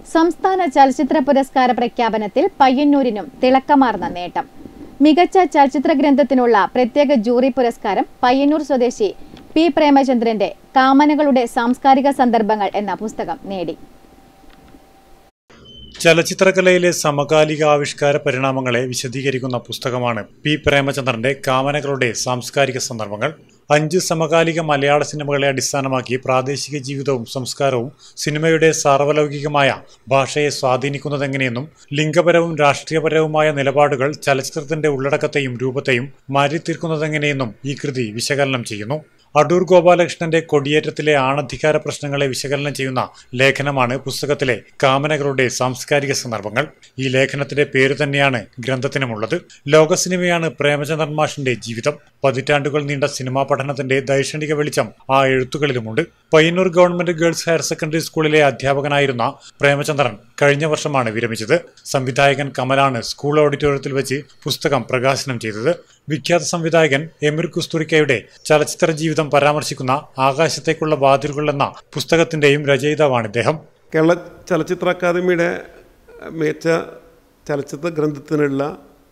സംസ്ഥാന ചലച്ചിത്ര പുരസ്കാര പ്രഖ്യാപനത്തിൽ പയ്യന്നൂരിനും തിളക്കമാർന്ന നേട്ടം. മികച്ച ചലച്ചിത്ര ഗ്രന്ഥത്തിനുള്ള പ്രത്യേക ജൂറി പുരസ്കാരം പയ്യന്നൂർ സ്വദേശി പി പ്രേമചന്ദ്രന്റെ കാമനകളുടെ സാംസ്കാരിക സന്ദർഭങ്ങൾ എന്ന പുസ്തകം നേടി. ചലച്ചിത്രകലയിലെ സമകാലിക ആവിഷ്കാര പരിണാമങ്ങളെ വിശദീകരിക്കുന്ന പുസ്തകമാണ് പി പ്രേമചന്ദ്രന്റെ കാമനകളുടെ സാംസ്കാരിക സന്ദർഭങ്ങൾ. 5 സമകാലിക മലയാള സിനിമകളെ അടിസ്ഥാനമാക്കി പ്രാദേശിക ജീവിതവും സംസ്കാരവും സിനിമയുടെ സാർവലൗകികമായ ഭാഷയെ സ്വാധീനിക്കുന്നതെങ്ങനെയെന്നും ലിംഗപരവും രാഷ്ട്രീയപരവുമായ നിലപാടുകൾ ചലച്ചിത്രത്തിന്റെ ഉള്ളടക്കത്തെയും രൂപത്തെയും മാറ്റിത്തീർക്കുന്നതെങ്ങനെയെന്നും ഈ കൃതി വിശകലനം ചെയ്യുന്നു. അടൂർ ഗോപാലകൃഷ്ണന്റെ കൊടിയേറ്റത്തിലെ ആണധികാര പ്രശ്നങ്ങളെ വിശകലനം ചെയ്യുന്ന ലേഖനമാണ് പുസ്തകത്തിലെ കാമനകളുടെ സാംസ്കാരിക സന്ദർഭങ്ങൾ. ഈ ലേഖനത്തിന്റെ പേര് തന്നെയാണ് ഗ്രന്ഥത്തിനുമുള്ളത്. ലോക സിനിമയാണ് പ്രേമചന്ദ്രൻ മാഷിന്റെ ജീവിതം. പതിറ്റാണ്ടുകൾ നീണ്ട സിനിമാ പഠനത്തിന്റെ ദൈക്ഷണിക വെളിച്ചം ആ എഴുത്തുകളിലുമുണ്ട്. Payyanur government girls higher secondary സ്കൂളിലെ അധ്യാപകനായിരുന്ന പ്രേമചന്ദ്രൻ കഴിഞ്ഞ വർഷമാണ് വിരമിച്ചത്. സംവിധായകൻ കമലാണ് സ്കൂൾ ഓഡിറ്റോറിയത്തിൽ വെച്ച് പുസ്തകം പ്രകാശനം ചെയ്തത്. വിഖ്യാത സംവിധായകൻ എമിർ കുസ്തുറിക്കയുടെ ചലച്ചിത്ര ജീവിതം പരാമർശിക്കുന്ന ആകാശത്തേക്കുള്ള വാതിലുകൾ എന്ന പുസ്തകത്തിന്റെയും രചയിതാവാണ് ഇദ്ദേഹം. കേരള ചലച്ചിത്ര അക്കാദമിയുടെ മികച്ച ചലച്ചിത്ര ഗ്രന്ഥത്തിനുള്ള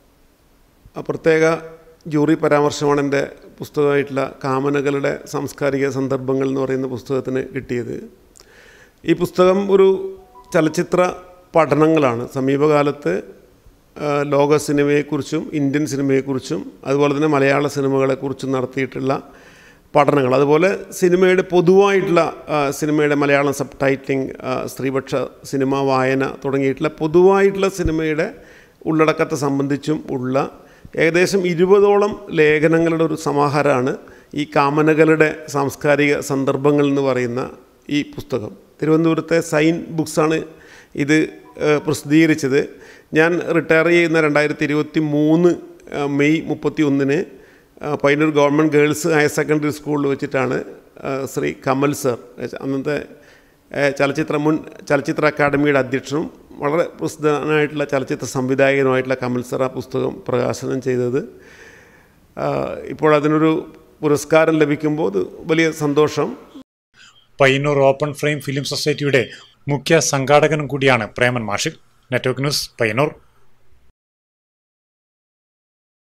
പ്രത്യേക ജൂറി പരാമർശമാണ് എൻ്റെ പുസ്തകമായിട്ടുള്ള കാമനകളുടെ സാംസ്കാരിക സന്ദർഭങ്ങൾ എന്ന് പറയുന്ന പുസ്തകത്തിന് കിട്ടിയത്. ഈ പുസ്തകം ഒരു ചലച്ചിത്ര പഠനങ്ങളാണ്. സമീപകാലത്ത് ലോക സിനിമയെക്കുറിച്ചും ഇന്ത്യൻ സിനിമയെക്കുറിച്ചും അതുപോലെ തന്നെ മലയാള സിനിമകളെക്കുറിച്ചും നടത്തിയിട്ടുള്ള പഠനങ്ങൾ, അതുപോലെ സിനിമയുടെ പൊതുവായിട്ടുള്ള സിനിമയുടെ മലയാളം സബ് ടൈറ്റിലിംഗ്, സ്ത്രീപക്ഷ സിനിമ വായന തുടങ്ങിയിട്ടുള്ള പൊതുവായിട്ടുള്ള സിനിമയുടെ ഉള്ളടക്കത്തെ സംബന്ധിച്ചും ഉള്ള ഏകദേശം 20ഓളം ലേഖനങ്ങളുടെ ഒരു സമാഹാരമാണ് ഈ കാമനകളുടെ സാംസ്കാരിക സന്ദർഭങ്ങൾ എന്ന് പറയുന്ന ഈ പുസ്തകം. തിരുവനന്തപുരത്തെ സൈൻ ബുക്സാണ് ഇത് പ്രസിദ്ധീകരിച്ചത്. ഞാൻ റിട്ടയർ ചെയ്യുന്ന 2023 May 31 Payyanur government girls higher secondary സ്കൂളിൽ വെച്ചിട്ടാണ് ശ്രീ കമൽ സർ, അന്നത്തെ മുൻ ചലച്ചിത്ര അക്കാദമിയുടെ അധ്യക്ഷനും വളരെ പ്രസിദ്ധനായിട്ടുള്ള ചലച്ചിത്ര സംവിധായകനുമായിട്ടുള്ള കമൽ സർ ആ പുസ്തകം പ്രകാശനം ചെയ്തത്. ഇപ്പോൾ അതിനൊരു പുരസ്കാരം ലഭിക്കുമ്പോൾ അത് വലിയ സന്തോഷം. പയ്യന്നൂർ ഓപ്പൺ ഫ്രെയിം ഫിലിം സൊസൈറ്റിയുടെ മുഖ്യ സംഘാടകനും കൂടിയാണ് പ്രേമൻ മാഷ്. Network news, Payyanur.